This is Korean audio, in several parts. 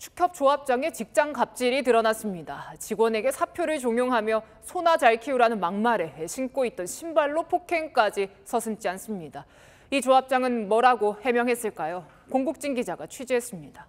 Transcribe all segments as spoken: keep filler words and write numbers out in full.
축협 조합장의 직장 갑질이 드러났습니다. 직원에게 사표를 종용하며 소나 잘 키우라는 막말에 신고 있던 신발로 폭행까지 서슴지 않습니다. 이 조합장은 뭐라고 해명했을까요? 공국진 기자가 취재했습니다.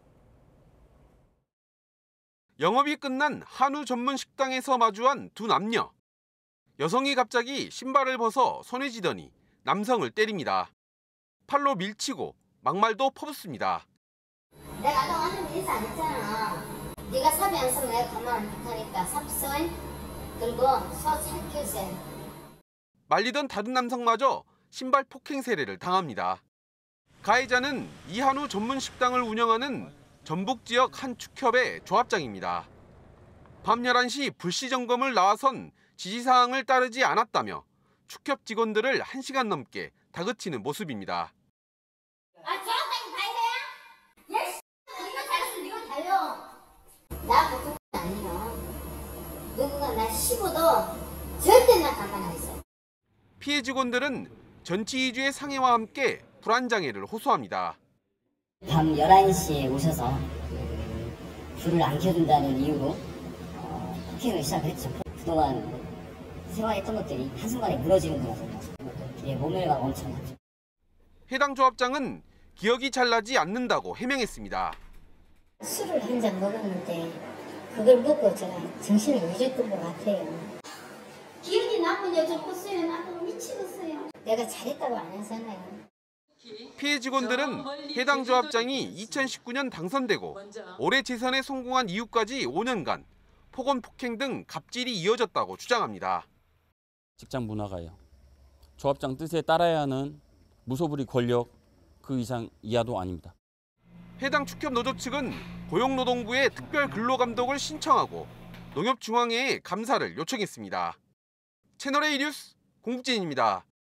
영업이 끝난 한우 전문 식당에서 마주한 두 남녀. 여성이 갑자기 신발을 벗어 손에 쥐더니 남성을 때립니다. 팔로 밀치고 막말도 퍼붓습니다. 내가 아까 완전 인사 안 했잖아. 네가 삽이 안 쓰면 내가 가만 안 두니까 삽 써. 그리고 소 잘 키우세요. 말리던 다른 남성마저 신발 폭행 세례를 당합니다. 가해자는 이한우 전문 식당을 운영하는 전북 지역 한 축협의 조합장입니다. 밤 열한 시 불시 점검을 나와선 지시사항을 따르지 않았다며 축협 직원들을 한 시간 넘게 다그치는 모습입니다. 아, 조합장이 다 이래야? 야, 네가 잘했으면 네가 달려. 나 보통 아니야. 누구가 나 씹어도 절대 나 가만 안 있어. 피해 직원들은 전치이주의 상해와 함께 불안장애를 호소합니다. 밤 열한 시에 오셔서 그 불을 안 켜준다는 이유로 어, 폭행을 시작했죠. 그동안 생활했던 것들이 한순간에 무너지는 거라서 뒤에 모멸감 엄청나죠. 해당 조합장은 기억이 잘 나지 않는다고 해명했습니다. 술을 한 잔 먹었는데 그걸 먹고 제가 정신을 잊었던 것 같아요. 기억이 나쁜 여자 컸어요. 나도 미치겠어요. 내가 잘했다고 안 하잖아요. 피해 직원들은 해당 조합장이 이천십구 년 당선되고 올해 재선에 성공한 이후까지 오 년간 폭언, 폭행 등 갑질이 이어졌다고 주장합니다. 직장 문화가요. 조합장 뜻에 따라야 하는 무소불위 권력 그 이상 이하도 아닙니다. 해당 축협 노조 측은 고용노동부에 특별 근로감독을 신청하고 농협중앙회에 감사를 요청했습니다. 채널A 뉴스 공국진입니다.